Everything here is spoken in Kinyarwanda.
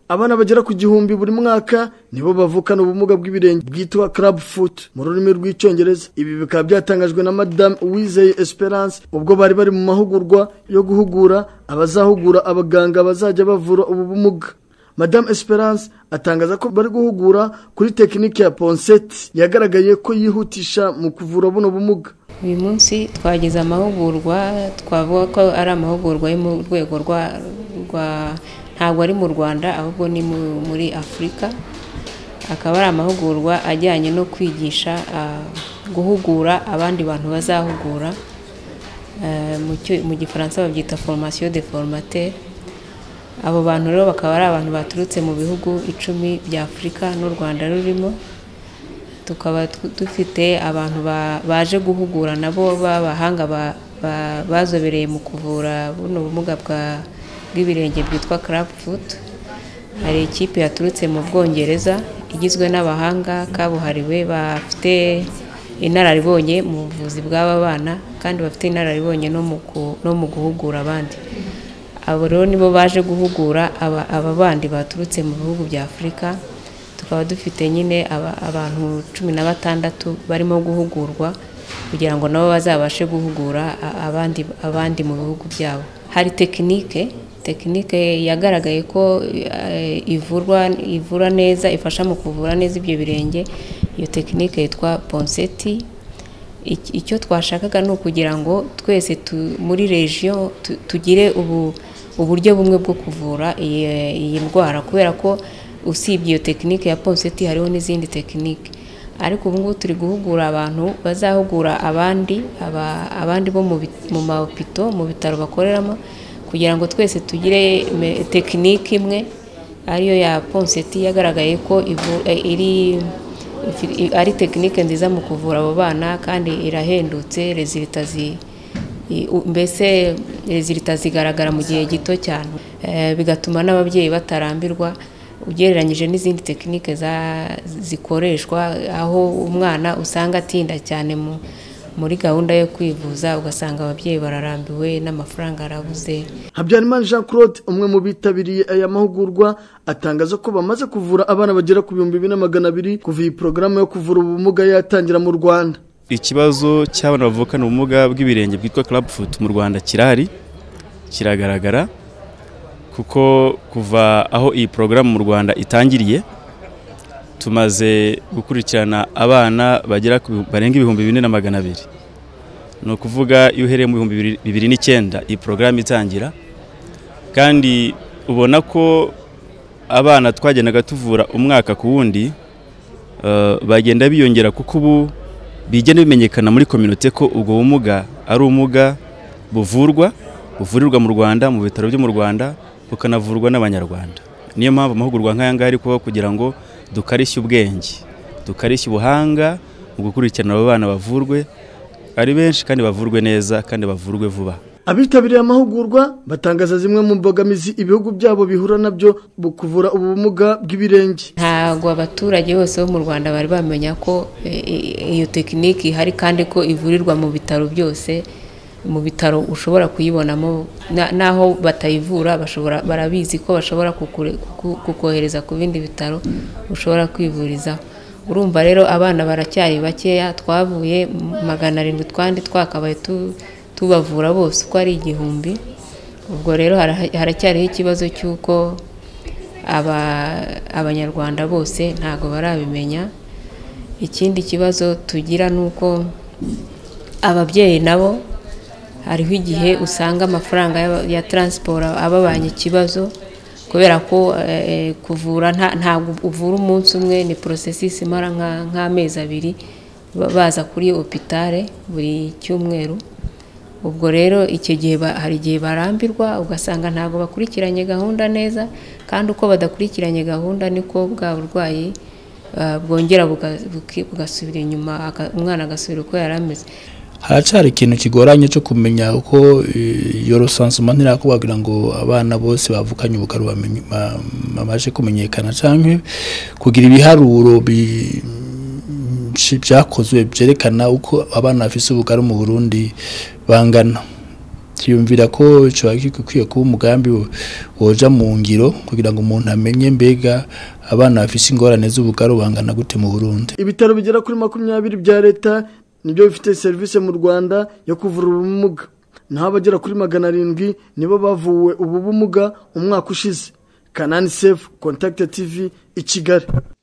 Abana bagera ku 1000 buri mwaka nibo bavukana ubumuga bw'ibirenge bwitwa clubfoot mu rurimi rw'icyongereza. Ibi bikaba byatangajwe na Madame Uwizeye Esperance ubwo bari mu mahugurwa yo guhugura abazahugura abaganga bazajya bavura ubu bumuga. Madame Esperance atangaza ko bari guhugura kuri tekinike ya Ponseti yagaragaye ko yihutisha mu kuvura buno bumuga. Uyu munsi twagize amahugurwa, twavuga ko ari amahugurwa yo mu rwego rwa ntabwo ari mu Rwanda ahubwo ni muri Afrika. Akaba ari amahugurwa ajyanye no kwigisha guhugura abandi bantu bazahugura, mu gifaransa babyita formation de formateur. Abo bantu rero bakaba ari abantu baturutse mu bihugu 10 bya Afrika n'u Rwanda rurimo. Tukaba dufite abantu baje guhugura nabo b'abahanga bazobereye mu kuvura buno bumuga bw'ibirenge bwitwa clubfoot. Hari ikipe yaturutse mu Bwongereza igizwe n'abahanga kabuhariwe bafite inararibonye mu buvuzi bw'aba bana kandi bafite inararibonye no mu guhugura abandi. Abo rero nibo baje guhugura aba bandi baturutse mu bihugu bya Afrika. Tukaba dufite nyine abantu 16 barimo guhugurwa kugira ngo nabo bazabashe guhugura abandi mu bihugu byabo. Hari tekinike yagaragaye ko ivura neza, ifasha mu kuvura neza ibyo birenge. Iyo tekinike yitwa Ponseti. Icyo twashakaga no kugira ngo twese muri region tugire uburyo bumwe bwo kuvura iyi ndwara, kubera ko usibye iyo tekinike ya Ponseti hariho n'izindi tekinike. Ariko ubu ngubu turi guhugura abantu bazahugura abandi bo mu mahopito, mu bitaro bakoreramo, kugira ngo twese tugire tekinike imwe ariyo ya Ponseti yagaragaye ko ari tekinike nziza mu kuvura abo bana kandi irahendutse. Resulta zigaragara mu gihe gito cyane, bigatuma n'ababyeyi batarambirwa ugereranyije n'izindi tekinike zikoreshwa, aho umwana usanga atinda cyane muri gahunda yo kwivuza, ugasanga ababyeyi bararambiwe n'amafaranga arabuze. Habyarimana Jean Claude umwe mu bitabiriye aya mahugurwa atangaza ko bamaze kuvura abana bagera ku 2200 kuva iyi porogaramu yo kuvura ubumuga yatangira mu Rwanda. Ikibazo cy'abana bavukana ubumuga bw'ibirenge bwitwa clubfoot mu Rwanda kiragaragara, kuko kuva aho iyi porogaramu mu Rwanda itangiriye tumaze gukurikirana abana barenga 2200. No kuvuga iyo uhereye mu 2009 iyi porogaramu itangira, kandi ubona ko abana twagendaga tuvura umwaka ku wundi bagenda biyongera, kuko ubu bigenda bimenyekana muri community ko ubwo bumuga ari ubumuga buvurirwa mu Rwanda, mu bitaro byo mu Rwanda, bukanavurwa n'Abanyarwanda. Niyo mpamvu amahugurwa nk'aya ngaya ari kuba kugira ngo dukarishye ubwenge, dukarishye ubuhanga mu gukurikirana abo bana bavurwe ari benshi kandi bavurwe neza kandi bavurwe vuba. Abitabiriye amahugurwa batangaza zimwe mu mbogamizi ibihugu byabo bihura nabyo kuvura ubumuga bw'ibirenge. Ntago abaturage bose bo mu Rwanda bari bamenya ko iyo tekiniki hari kandi ko ivurirwa mu bitaro byose. Mu bitaro ushobora kuyibonamo, naho batayivura barabizi ko bashobora kukohereza ku bindi bitaro ushobora kwivuriza. Urumva rero abana baracyari bakeya, twavuye 700 twandi twakabaye tubavura bose uko ari 1000. Ubwo rero haracyariho ikibazo cy'uko abanyarwanda bose ntago barabimenya. Ikindi kibazo tugira nuko ababyeyi nabo hariho igihe usanga amafaranga ya transport ababanye ikibazo, kubera ko kuvura ntabwo uvura umunsi umwe, ni processus imara nk'amezi 2 baza kuri hopitale buri cyumweru. Ubwo rero icyo gihe hari igihe barambirwa, ugasanga ntago bakurikiranye gahunda neza, kandi uko badakurikiranye gahunda niko bwa burwayi bwongera bugasubira inyuma, umwana agasubira uko yarameze. Haracari ikintu kigoranye cyo kumenya uko iyo recensement ntirakubagira ngo abana bose bavukanye ubukaro bamaje kumenyekana, canke kugira ibiharuro byakozwe byerekana uko abana bafise ubukaro mu Burundi bangana. cyiyumvira ko cyo gikwiye kuba umugambi woja mu ngiro kugira ngo umuntu amenye mbega abana bafise ingorane z'ubugaro bangana gute mu Burundi. Ibitaro bigera kuri 20 bya leta nibyo bifite service mu Rwanda yo kuvura ubumuga, naho abagera kuri 700 nibo bavuwe ubu bumuga umwaka ushize. Kanani Safe, Contact TV, i Kigali.